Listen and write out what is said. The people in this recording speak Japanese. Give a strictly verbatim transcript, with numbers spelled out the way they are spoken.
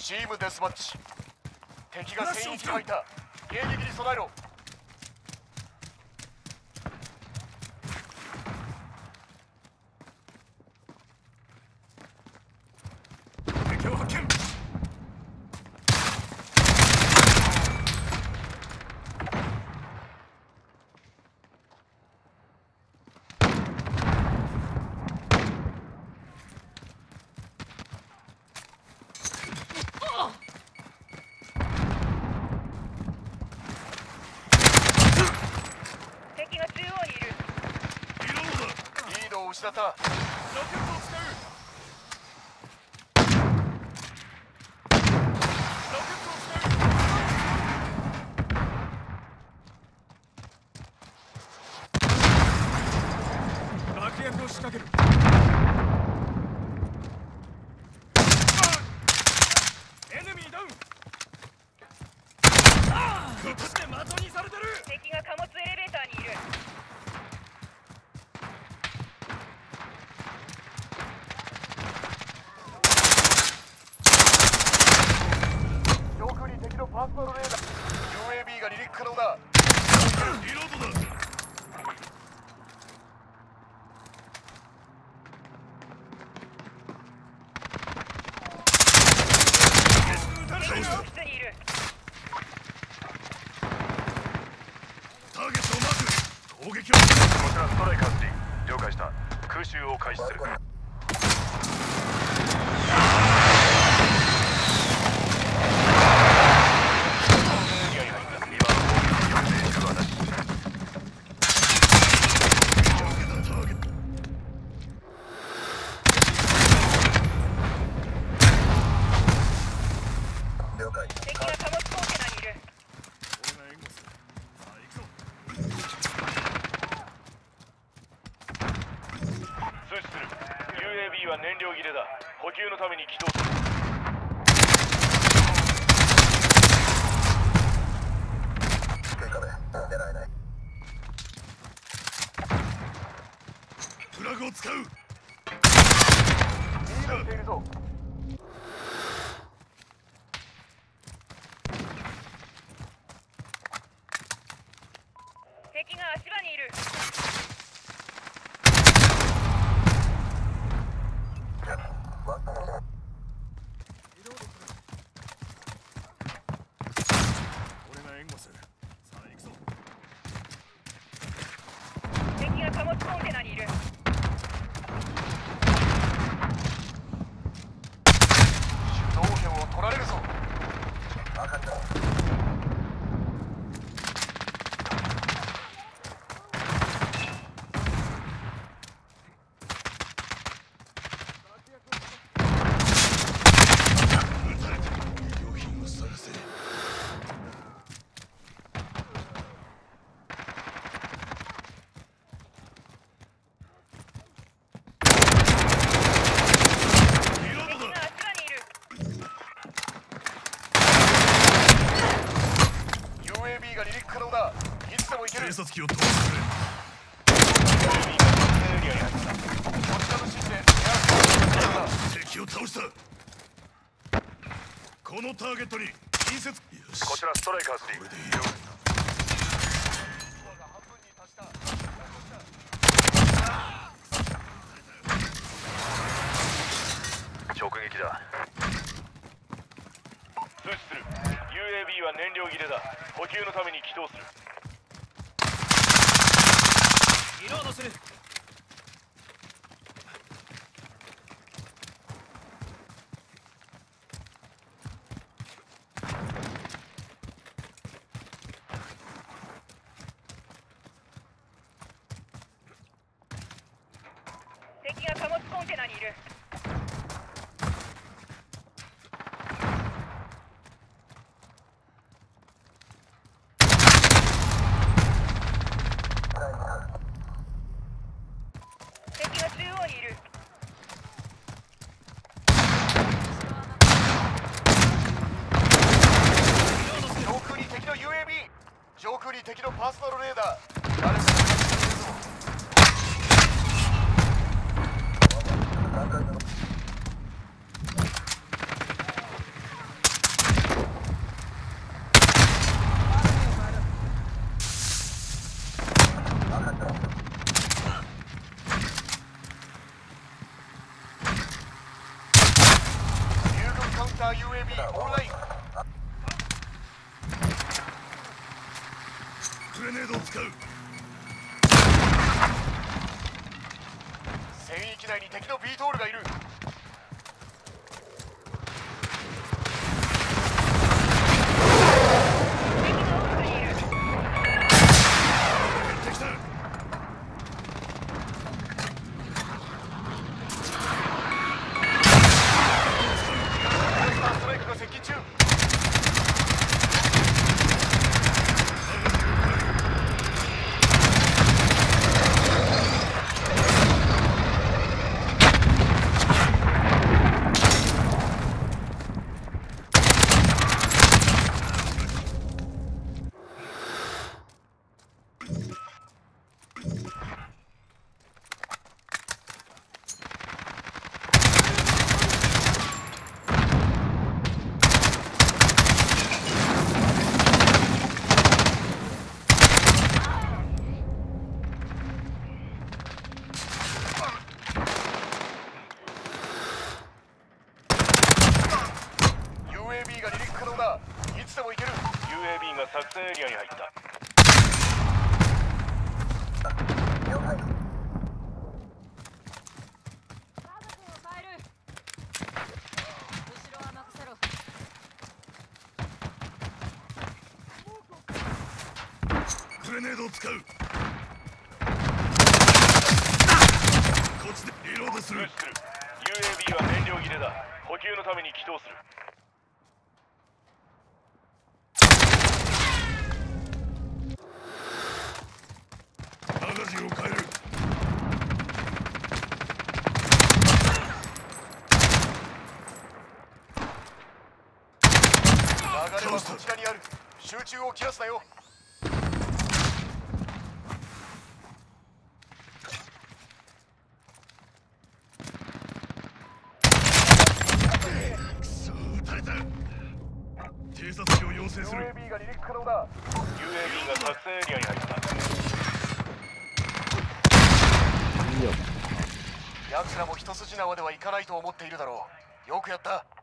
チームデスマッチ。敵が戦域に入った。迎撃に備えろ。 敵を発見。 失った。ロケットを使う。ロケットを使う。爆薬を仕掛ける。エネミーダウン。こっちで的にされてる。 敵が貨物エレベーターにいる。 敵のパーソナルレーダー ユーエービー が離陸可能だ。 リロードだ。 敵がオフィスにいる。 ターゲットをマーク。攻撃を。 こちらストライカースリー。了解した。空襲を開始する。 敵が貨物コンテナにいる。 俺が援護する。さあ行くぞ。 通知する。 ユーエービー は燃料切れだ。補給のために起動する。 警戒で狙えない。 フラグを使う。 リードしているぞ。 敵が足場にいる。 俺が援護する。さあ行くぞ。 敵が貨物コンテナにいる。 主導権を取られるぞ。 分かった。 偵察機を飛ばしてくれ。敵を倒した。このターゲットに近接。よし。 こちらストライカースリー。 これでいいよ。 直撃だ。通知する。 ユーエービー は燃料切れだ。補給のために起動する。 リロードする。 敵が貨物コンテナにいる。敵が中央にいる。 上空に敵の ユーエービー。上空に敵のパーソナルレーダー。誰かが発見しているぞ。 ー ユーエービー オンライン。 グレネードを使う。 戦域内に敵のビートールがいる。 敵が奥にいる。 敵だ。 スターストライクが接近中。ユーエービー が離陸可能だ。いつでも行ける。 ユーエービー が作戦エリアに入った。 了解。 グレネードを使う。こっちでリロードする。 ルッスル ユーエービー は燃料切れだ。補給のために起動する。 マガジンを変える。 流れはこちらにある。集中を切らすなよ。 くそ、撃たれた。偵察機を要請する。 ユーエービー が離陸可能だ。 ユーエービー が作戦エリアに入った。 奴らも一筋縄ではいかないと思っているだろう。よくやった。